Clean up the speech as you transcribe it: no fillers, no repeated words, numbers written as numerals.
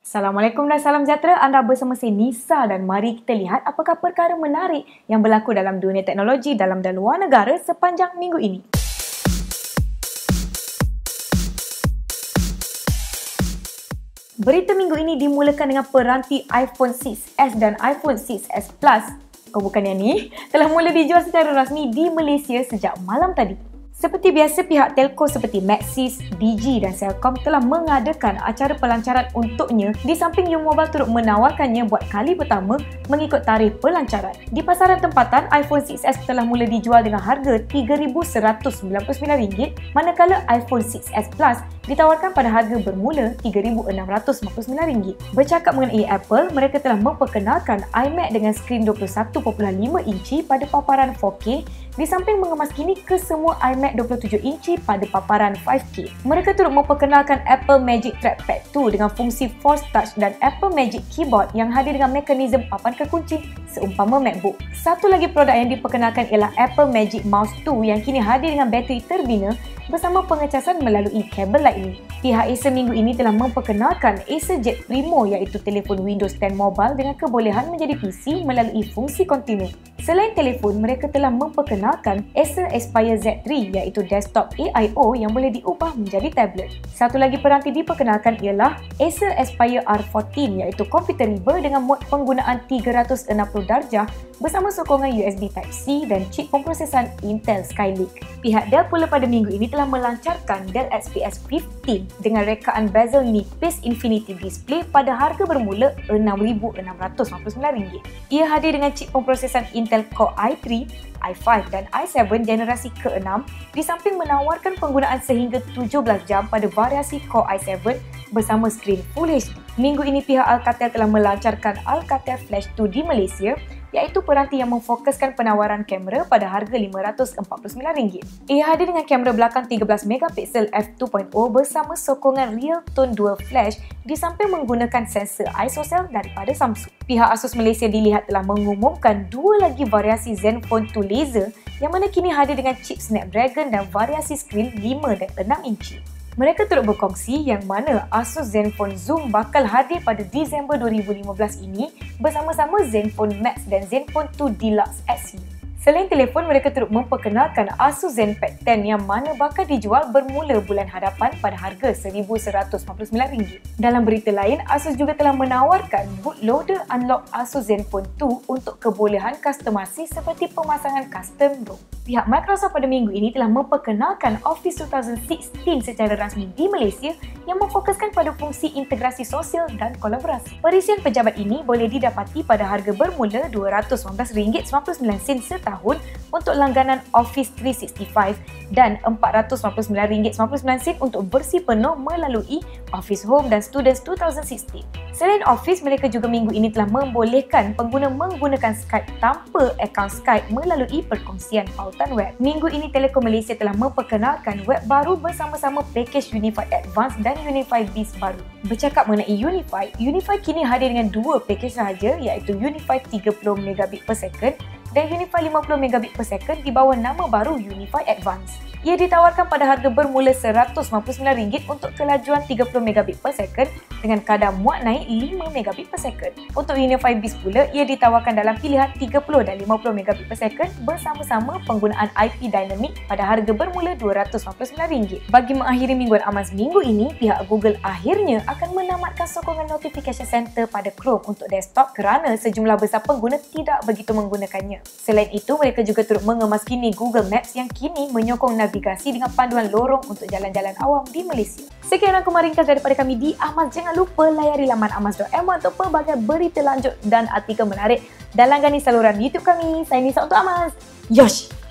Assalamualaikum dan salam sejahtera. Anda bersama saya Nisa dan mari kita lihat apakah perkara menarik yang berlaku dalam dunia teknologi dalam dan luar negara sepanjang minggu ini. Berita minggu ini dimulakan dengan peranti iPhone 6s dan iPhone 6s Plus. Bukan yang ni, telah mula dijual secara rasmi di Malaysia sejak malam tadi. Seperti biasa, pihak telco seperti Maxis, Digi dan Celcom telah mengadakan acara pelancaran untuknya di samping U-Mobile turut menawarkannya buat kali pertama mengikut tarikh pelancaran. Di pasaran tempatan, iPhone 6s telah mula dijual dengan harga RM3,199, manakala iPhone 6s Plus ditawarkan pada harga bermula RM3,699. Bercakap mengenai Apple, mereka telah memperkenalkan iMac dengan skrin 21.5 inci pada paparan 4K di samping mengemaskini ke semua iMac 27 inci pada paparan 5K. Mereka turut memperkenalkan Apple Magic Trackpad 2 dengan fungsi Force Touch dan Apple Magic Keyboard yang hadir dengan mekanisme papan kekunci seumpama MacBook. Satu lagi produk yang diperkenalkan ialah Apple Magic Mouse 2 yang kini hadir dengan bateri terbina bersama pengecasan melalui kabel Lightning. Pihak Acer minggu ini telah memperkenalkan Acer Jade Primo iaitu telefon Windows 10 Mobile dengan kebolehan menjadi PC melalui fungsi Continuum. Selain telefon, mereka telah memperkenalkan Acer Aspire Z3 iaitu desktop AIO yang boleh diubah menjadi tablet. Satu lagi peranti diperkenalkan ialah Acer Aspire R14 iaitu komputer riba dengan mod penggunaan 360 darjah bersama sokongan USB Type-C dan chip pemprosesan Intel Skylake. Pihak Dell pula pada minggu ini telah melancarkan Dell XPS 15 dengan rekaan bezel nipis Infinity Display pada harga bermula RM6,699. Ia hadir dengan chip pemprosesan Intel Core i3, i5 dan i7 generasi ke-6 di samping menawarkan penggunaan sehingga 17 jam pada variasi Core i7 bersama skrin Full HD. Minggu ini pihak Alcatel telah melancarkan Alcatel Flash 2 di Malaysia iaitu peranti yang memfokuskan penawaran kamera pada harga RM549. Ia hadir dengan kamera belakang 13MP f2.0 bersama sokongan Real Tone Dual Flash di samping menggunakan sensor ISOCELL daripada Samsung. Pihak Asus Malaysia dilihat telah mengumumkan dua lagi variasi Zenfone 2 Laser yang mana kini hadir dengan chip Snapdragon dan variasi skrin 5 dan 6 inci. Mereka turut berkongsi yang mana Asus Zenfone Zoom bakal hadir pada Disember 2015 ini bersama-sama Zenfone Max dan Zenfone 2 Deluxe SE. Selain telefon, mereka turut memperkenalkan Asus ZenPad 10 yang mana bakal dijual bermula bulan hadapan pada harga RM1,149. Dalam berita lain, Asus juga telah menawarkan bootloader unlock Asus Zenfone 2 untuk kebolehan customasi seperti pemasangan custom ROM. Pihak Microsoft pada minggu ini telah memperkenalkan Office 2016 secara rasmi di Malaysia yang memfokuskan pada fungsi integrasi sosial dan kolaborasi. Perisian pejabat ini boleh didapati pada harga bermula RM219.99 setahun untuk langganan Office 365 dan RM499.99 untuk versi penuh melalui Office Home dan Students 2016. Selain Office, mereka juga minggu ini telah membolehkan pengguna menggunakan Skype tanpa akaun Skype melalui perkongsian pautan web. Minggu ini Telekom Malaysia telah memperkenalkan web baru bersama-sama pakej Unify Advanced dan Unify Biz baru. Bercakap mengenai Unify, Unify kini hadir dengan dua pakej sahaja iaitu Unify 30Mbps dan Unify 50Mbps di bawah nama baru Unify Advanced. Ia ditawarkan pada harga bermula RM199 untuk kelajuan 30Mbps dengan kadar muat naik 5Mbps. Untuk Unify Biz pula, ia ditawarkan dalam pilihan 30 dan 50Mbps bersama-sama penggunaan IP Dynamic pada harga bermula RM299. Bagi mengakhiri Mingguan Amanz minggu ini, pihak Google akhirnya akan menamatkan sokongan Notification Center pada Chrome untuk desktop kerana sejumlah besar pengguna tidak begitu menggunakannya. Selain itu, mereka juga turut mengemaskini Google Maps yang kini menyokong navigasi dengan panduan lorong untuk jalan-jalan awam di Malaysia. Sekian rangkuman ringkas daripada kami di Amanz. Jangan lupa layari laman amaz.my untuk pelbagai berita lanjut dan artikel menarik dan langgani saluran YouTube kami. Saya Nisa untuk Amanz. Yosh!